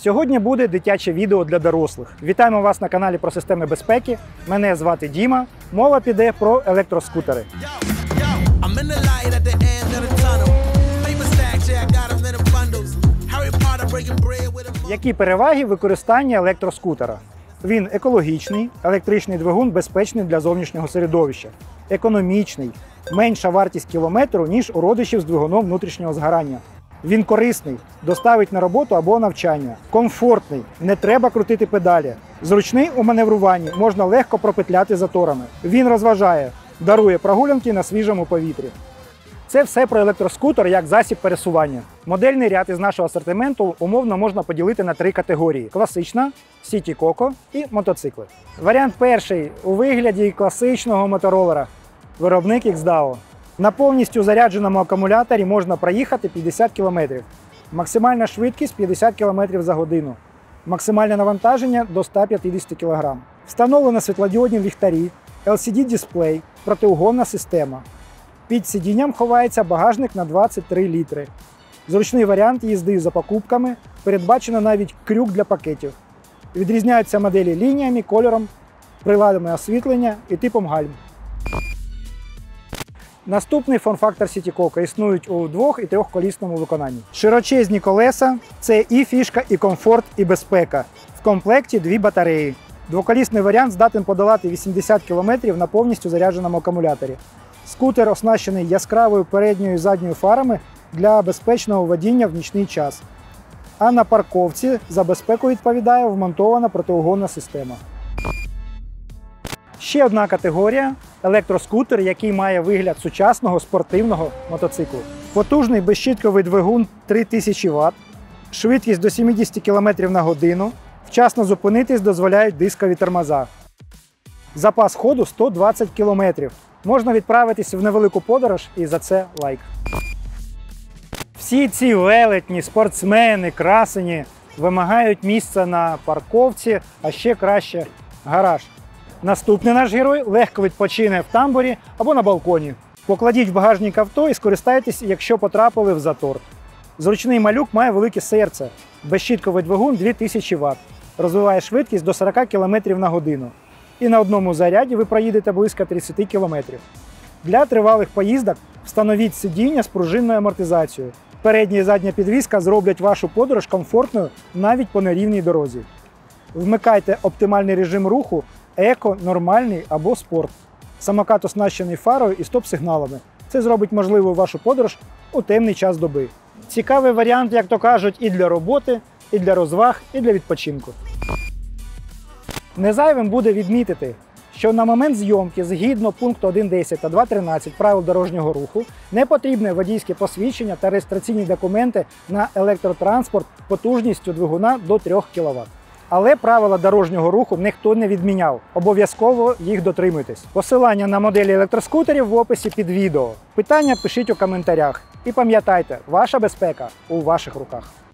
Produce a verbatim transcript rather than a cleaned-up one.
Сьогодні буде дитяче відео для дорослих. Вітаємо вас на каналі про системи безпеки. Мене звати Діма. Мова піде про електроскутери. Які переваги використання електроскутера? Він екологічний, електричний двигун безпечний для зовнішнього середовища, економічний, менша вартість кілометру, ніж у родичів з двигуном внутрішнього згорання. Він корисний, доставить на роботу або навчання. Комфортний, не треба крутити педалі. Зручний у маневруванні, можна легко пропетляти заторами. Він розважає, дарує прогулянки на свіжому повітрі. Це все про електроскутер як засіб пересування. Модельний ряд із нашого асортименту умовно можна поділити на три категорії: класична, Сіті Коко і мотоцикли. Варіант перший у вигляді класичного моторолера. Виробник ікс дао. На повністю зарядженому акумуляторі можна проїхати п'ятдесят кілометрів. Максимальна швидкість п'ятдесят кілометрів за годину. Максимальне навантаження до ста п'ятдесят кілограмів. Встановлено світлодіодні ліхтарі, ел сі ді-дисплей, протиугонна система. Під сидінням ховається багажник на двадцять три літри. Зручний варіант їзди за покупками, передбачено навіть крюк для пакетів. Відрізняються моделі лініями, кольором, приладами освітлення і типом гальм. Наступний форм-фактор Сіті Коко існують у двох- і трьохколісному виконанні. Широчезні колеса – це і фішка, і комфорт, і безпека. В комплекті дві батареї. Двоколісний варіант здатен подолати вісімдесят кілометрів на повністю зарядженому акумуляторі. Скутер оснащений яскравою передньою і задньою фарами для безпечного водіння в нічний час. А на парковці за безпеку відповідає вмонтована протиугонна система. Ще одна категорія – електроскутер, який має вигляд сучасного спортивного мотоциклу. Потужний безщітковий двигун три тисячі ватт, швидкість до сімдесят кілометрів на годину, вчасно зупинитись дозволяють дискові тормоза. Запас ходу сто двадцять кілометрів. Можна відправитись в невелику подорож і за це лайк. Всі ці велетні спортсмени, красені вимагають місця на парковці, а ще краще – гараж. Наступний наш герой легко відпочине в тамбурі або на балконі. Покладіть в багажник авто і скористайтесь, якщо потрапили в затор. Зручний малюк має велике серце. Безщітковий двигун дві тисячі ватт. Розвиває швидкість до сорока кілометрів на годину. І на одному заряді ви проїдете близько тридцять кілометрів. Для тривалих поїздок встановіть сидіння з пружинною амортизацією. Передня і задня підвізка зроблять вашу подорож комфортною навіть по нерівній дорозі. Вмикайте оптимальний режим руху еко, нормальний або спорт. Самокат оснащений фарою і стоп-сигналами. Це зробить можливою вашу подорож у темний час доби. Цікавий варіант, як то кажуть, і для роботи, і для розваг, і для відпочинку. Незайвим буде відмітити, що на момент зйомки згідно пункту один десять та два тринадцять правил дорожнього руху не потрібне водійське посвідчення та реєстраційні документи на електротранспорт потужністю двигуна до трьох кіловат. Але правила дорожнього руху ніхто не відміняв. Обов'язково їх дотримуйтесь. Посилання на моделі електроскутерів в описі під відео. Питання пишіть у коментарях. І пам'ятайте, ваша безпека у ваших руках.